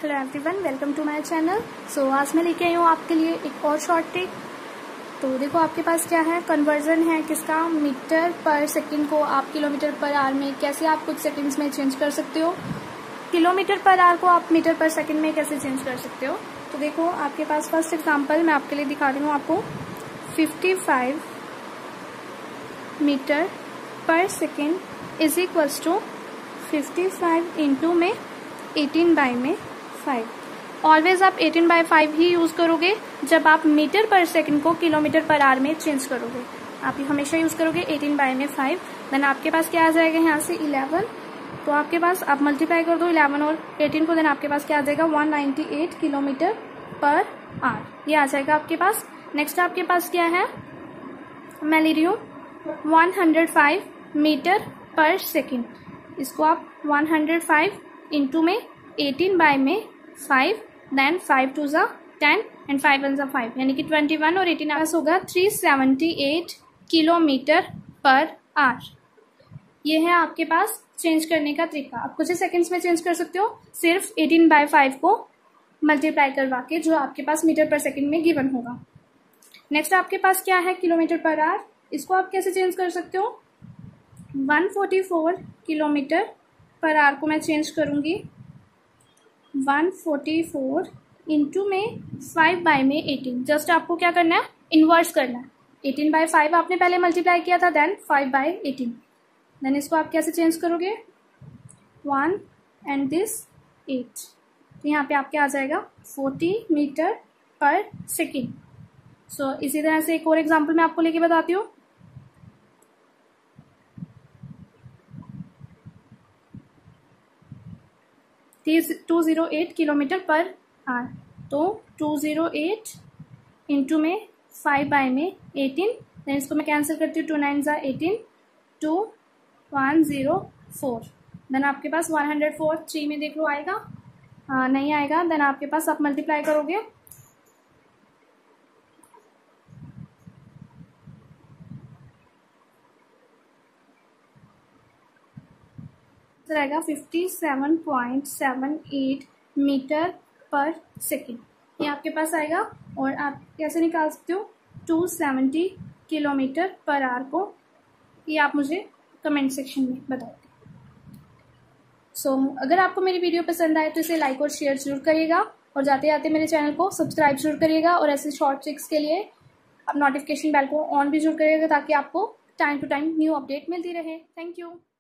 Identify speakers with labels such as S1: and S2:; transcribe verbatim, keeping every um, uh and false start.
S1: Hello everyone, welcome to my channel. So आज मैं लेके आई हूँ आपके लिए एक और शॉर्ट ट्रिक। तो देखो आपके पास क्या है, कन्वर्जन है किसका, मीटर पर सेकंड को आप किलोमीटर पर आवर में कैसे आप कुछ सेकंड्स में चेंज कर सकते हो, किलोमीटर पर आवर को आप मीटर पर सेकंड में कैसे चेंज कर सकते हो। तो देखो आपके पास फर्स्ट एग्जाम्पल मैं आपके लिए दिखा रही हूँ आपको। Fifty five meter per second is equals to fifty five into में एटीन बाई में फाइव। ऑलवेज आप एटीन बाई फाइव ही यूज करोगे जब आप मीटर पर सेकंड को किलोमीटर पर आवर में चेंज करोगे। आप हमेशा यूज करोगे एटीन बाई में फाइव। देन आपके पास क्या आ जाएगा यहाँ से इलेवन। तो आपके पास आप मल्टीप्लाई कर दो इलेवन और एटीन को, देन आपके पास क्या आ जाएगा one ninety eight kilometer per hour. ये आ जाएगा आपके पास। नेक्स्ट आपके पास क्या है, मैं ले रही हूँ one hundred five meter per second. इसको आप वन हंड्रेड फाइव इंटू में एटीन बाई में फाइव, देन फाइव टू ज़ा टेन एंड फाइव वन ज़ा फाइव, यानी कि ट्वेंटी वन और एटीन आवर्स होगा three seventy eight kilometer per hour. ये है आपके पास चेंज करने का तरीका। आप कुछ ही सेकंड्स में चेंज कर सकते हो सिर्फ एटीन बाई फाइव को मल्टीप्लाई करवा के, जो आपके पास मीटर पर सेकेंड में गिवन होगा। नेक्स्ट आपके पास क्या है, किलोमीटर पर आवर। इसको आप कैसे चेंज कर सकते हो, one forty four kilometer per hour को मैं चेंज करूंगी वन फोर्टी फोर इंटू में फाइव बाई में एटीन। जस्ट आपको क्या करना है, इन्वर्स करना है। एटीन बाई फाइव आपने पहले मल्टीप्लाई किया था, then five by eighteen. Then इसको आप कैसे चेंज करोगे, वन एंड दिस एट। तो यहाँ पे आपके आ जाएगा forty meter per second. So इसी तरह से एक और एग्जाम्पल मैं आपको लेके बताती हूँ। Two zero eight kilometer per hour. तो टू जीरो एट इंटू में फाइव बाई में एटीन, देन इसको मैं कैंसिल करती हूँ, टू नाइन ज़ा eighteen, two one zero four. Then आपके पास वन हंड्रेड फोर थ्री में देख लो आएगा, हाँ नहीं आएगा। देन आपके पास आप मल्टीप्लाई करोगे रहेगा fifty seven point seven eight meter per second. ये आपके पास आएगा। और आप कैसे निकाल सकते हो two seventy kilometer per hour को, ये आप मुझे कमेंट सेक्शन में बताओगे। सो so, अगर आपको मेरी वीडियो पसंद आए तो इसे लाइक और शेयर जरूर करिएगा, और जाते जाते मेरे चैनल को सब्सक्राइब जरूर करिएगा। और ऐसे शॉर्ट ट्रिक्स के लिए आप नोटिफिकेशन बेल को ऑन भी जरूर करिएगा, ताकि आपको time to time new update मिलती रहे। Thank you.